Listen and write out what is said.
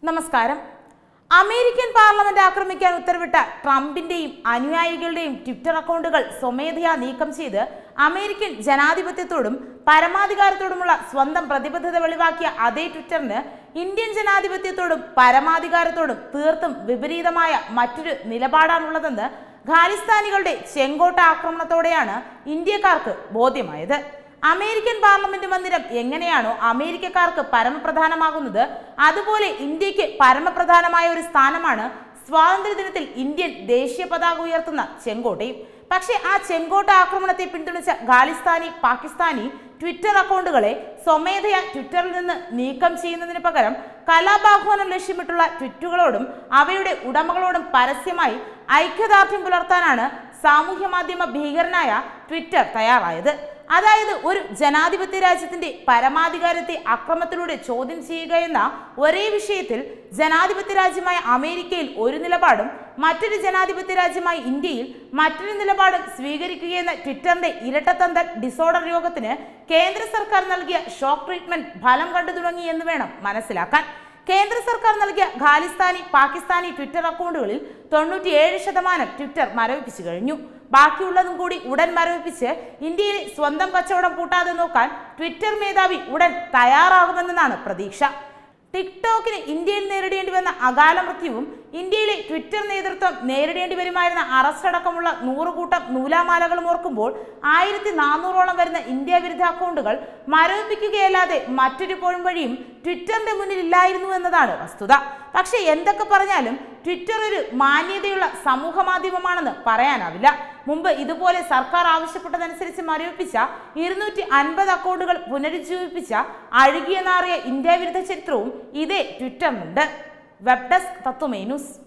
നമസ്കാരം. American parliament ആക്രമിക്കാൻ ഉത്തരവിട്ട ട്രംപിന്റെയും അനുയായികളുടെയും Twitter അക്കൗണ്ടുകൾ സ്വമേധയാ നീക്കം ചെയ്ത് അമേരിക്കൻ ജനാധിപത്യത്തോടും പരമാധികാരത്തോടുമുള്ള സ്വന്തം പ്രതിബദ്ധത വെളിവാക്കിയ അതേ ട്വിറ്ററിന് ഇന്ത്യൻ ജനാധിപത്യത്തോടും പരമാധികാരത്തോടും തീർത്തും വിപരീതമായ മറ്റൊരു നിലപാടാണുള്ളതെന്ന് ഖാലിസ്ഥാനികളുടെ ചെങ്കോട്ട ആക്രമണത്തോടെയാണ് ഇന്ത്യക്കാർക്ക് ബോധ്യമായത്. അമേരിക്കൻ പാർലമെന്റ് മന്ദിരം എങ്ങനെയാണോ അമേരിക്കക്കാർക്ക് പരമപ്രധാനമാകുന്നത്, അതുപോലെ ഇന്ത്യക്ക് പരമപ്രധാനമായ ഒരു സ്ഥാനമാണ് സ്വാതന്ത്ര്യദിനത്തിൽ ഇന്ത്യൻ ദേശീയ പതാക ഉയർത്തുന്ന ചെങ്കോട്ടയും. പക്ഷേ ആ ചെങ്കോട്ട ആക്രമണത്തെ പിന്തുണച്ച ഖാലിസ്ഥാനി പാകിസ്ഥാനി ട്വിറ്റർ അക്കൗണ്ടുകളെ സ്വമേധയാ ട്വിറ്ററിൽ നിന്ന് നീക്കം ചെയ്യുന്നതിന് പകരം കലാപാഹ്വാനം ലക്ഷ്യമിട്ടുള്ള ട്വിറ്റുകളോടും അവയുടെ ഉടമകളോടും പരസ്യമായി ഐക്യദാർഢ്യം പുലർത്താനാണ് സാമൂഹ്യ മാധ്യമ ഭീകരനായ ട്വിറ്റർ തയ്യാറായത്. അതായത് ഒരു ജനാധിപത്യ രാജ്യത്തിന്റെ പരമാധികാരത്തെ അക്രമത്തിലൂടെ ചോദ്യം ചെയ്യുക എന്ന ഒരേ വിഷയത്തിൽ ജനാധിപത്യ രാജ്യമായ അമേരിക്കയിൽ ഒരു നിലപാടും മറ്റൊരു ജനാധിപത്യ രാജ്യമായ ഇന്ത്യയിൽ മറ്റൊരു നിലപാടും സ്വീകരിക്കുകയെന്ന ട്വിറ്ററിന്റെ ഇരട്ടത്തന്ത്ര ഡിസോർഡർ യോഗത്തിന് കേന്ദ്ര സർക്കാർ നൽകിയ ഷോക്ക് ട്രീറ്റ്മെന്റ് ഫലം കണ്ടു തുടങ്ങി എന്ന് വേണം മനസ്സിലാക്കാൻ. കേന്ദ്ര സർക്കാർ നൽകിയ ഖാലിസ്ഥാനി പാകിസ്ഥാനി ട്വിറ്റർ അക്കൗണ്ടുകളിൽ 97% ട്വിറ്റർ മരവിപ്പിച്ചു കഴിഞ്ഞു. ബാക്കിയുള്ളതും കൂടി ഉടൻ മരവിപ്പിച്ച് ഇന്ത്യയിലെ സ്വന്തം കച്ചവടം പൂട്ടാതെ നോക്കാൻ ട്വിറ്റർ മേധാവി ഉടൻ തയ്യാറാകുമെന്നാണ് പ്രതീക്ഷ. ടിക്ടോക്കിന് ഇന്ത്യയിൽ നേരിടേണ്ടി വന്ന അകാല മൃത്യുവും ഇന്ത്യയിലെ ട്വിറ്റർ നേതൃത്വം നേരിടേണ്ടി വരുമായിരുന്ന അറസ്റ്റ് അടക്കമുള്ള 100 കൂട്ടം നൂലാമാലകളും ഓർക്കുമ്പോൾ 1400ഓളം വരുന്ന ഇന്ത്യ വിരുദ്ധ അക്കൗണ്ടുകൾ മരവിപ്പിക്കുകയല്ലാതെ മറ്റൊരു പോംവഴിയും ട്വിറ്ററിന്റെ മുന്നിൽ ഇല്ലായിരുന്നു എന്നതാണ് വസ്തുത. പക്ഷെ എന്തൊക്കെ പറഞ്ഞാലും ട്വിറ്റർ ഒരു മാന്യതയുള്ള സമൂഹ മാധ്യമമാണെന്ന് പറയാനാവില്ല. മുമ്പ് ഇതുപോലെ സർക്കാർ ആവശ്യപ്പെട്ടതനുസരിച്ച് മരവിപ്പിച്ച 250 അക്കൗണ്ടുകൾ പുനരുജ്ജീവിപ്പിച്ച അഴുകിയ നാറിയ ഇന്ത്യ വിരുദ്ധ ചരിത്രവും ഇതേ ട്വിറ്ററിനുണ്ട്. Web desk Tatwamayi news.